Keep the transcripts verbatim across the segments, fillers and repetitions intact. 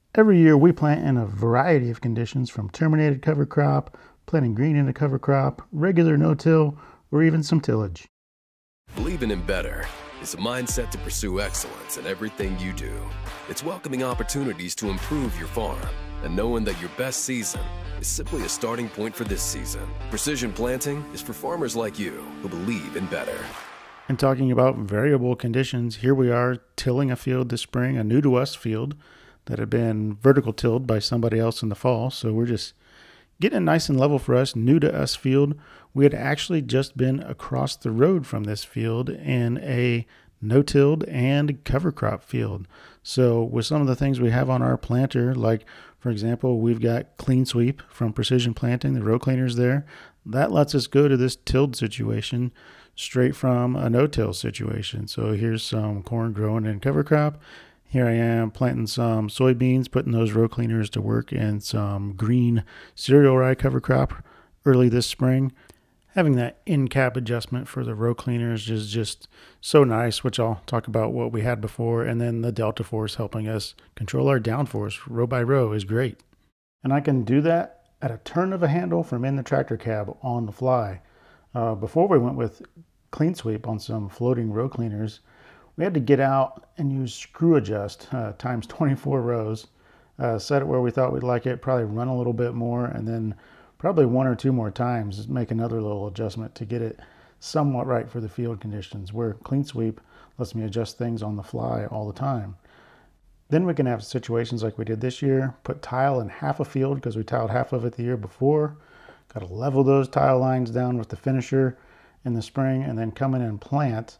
Every year we plant in a variety of conditions, from terminated cover crop, planting green in a cover crop, regular no-till, or even some tillage. Believing in better is a mindset to pursue excellence in everything you do. It's welcoming opportunities to improve your farm and knowing that your best season is simply a starting point for this season. Precision planting is for farmers like you who believe in better. And talking about variable conditions, here we are tilling a field this spring, a new to us field that had been vertical tilled by somebody else in the fall. So we're just getting it nice and level for us, new to us field. We had actually just been across the road from this field in a no-tilled and cover crop field. So with some of the things we have on our planter, like for example, we've got Clean Sweep from Precision Planting, the row cleaners there. That lets us go to this tilled situation straight from a no-till situation. So here's some corn growing in cover crop. Here I am planting some soybeans, putting those row cleaners to work, and some green cereal rye cover crop early this spring. Having that in-cap adjustment for the row cleaners is just so nice, which I'll talk about what we had before. And then the Delta Force helping us control our downforce row by row is great. And I can do that at a turn of a handle from in the tractor cab on the fly. Uh, before we went with Clean Sweep on some floating row cleaners, we had to get out and use screw adjust uh, times twenty-four rows, uh, set it where we thought we'd like it, probably run a little bit more, and then probably one or two more times make another little adjustment to get it somewhat right for the field conditions, where Clean Sweep lets me adjust things on the fly all the time. Then we can have situations like we did this year, put tile in half a field because we tiled half of it the year before, got to level those tile lines down with the finisher in the spring, and then come in and plant.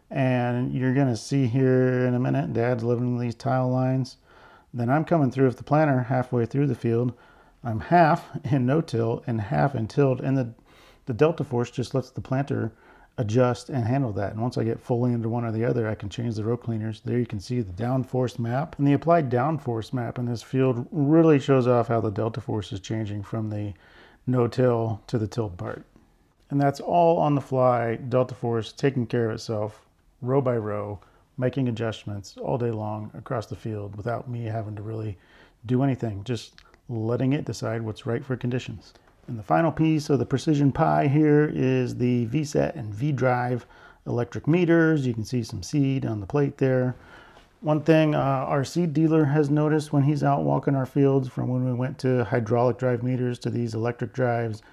And you're going to see here in a minute, Dad's leveling these tile lines. Then I'm coming through with the planter halfway through the field. I'm half in no-till and half in tilled, and the, the Delta Force just lets the planter adjust and handle that. And once I get fully into one or the other, I can change the row cleaners. There you can see the downforce map. And the applied downforce map in this field really shows off how the Delta Force is changing from the no-till to the tilled part. And that's all on the fly, Delta Force taking care of itself, row by row, making adjustments all day long across the field without me having to really do anything, just letting it decide what's right for conditions. And the final piece of the precision pie here is the V SET and V drive electric meters. You can see some seed on the plate there. One thing uh, our seed dealer has noticed when he's out walking our fields, from when we went to hydraulic drive meters to these electric drives,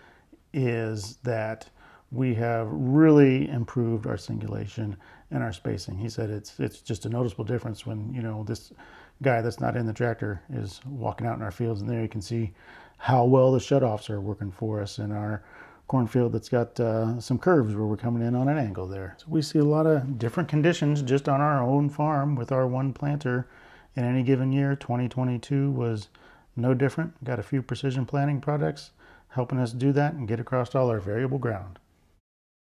is that we have really improved our singulation and our spacing. He said it's it's just a noticeable difference when, you know, this guy that's not in the tractor is walking out in our fields, and there you can see how well the shutoffs are working for us in our cornfield that's got uh, some curves where we're coming in on an angle there. So we see a lot of different conditions just on our own farm with our one planter in any given year. twenty twenty-two was no different. Got a few precision planting products helping us do that and get across all our variable ground.